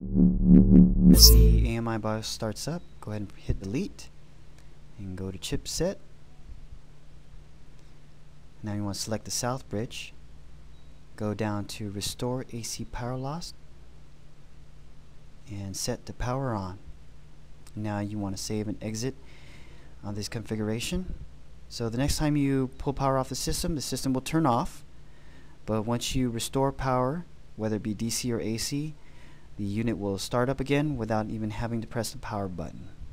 As the AMI BIOS starts up, go ahead and hit delete and go to chipset. Now you want to select the south bridge, go down to restore AC power loss and set the power on. Now you want to save and exit on this configuration. So the next time you pull power off the system will turn off, but once you restore power, whether it be DC or AC, the unit will start up again without even having to press the power button.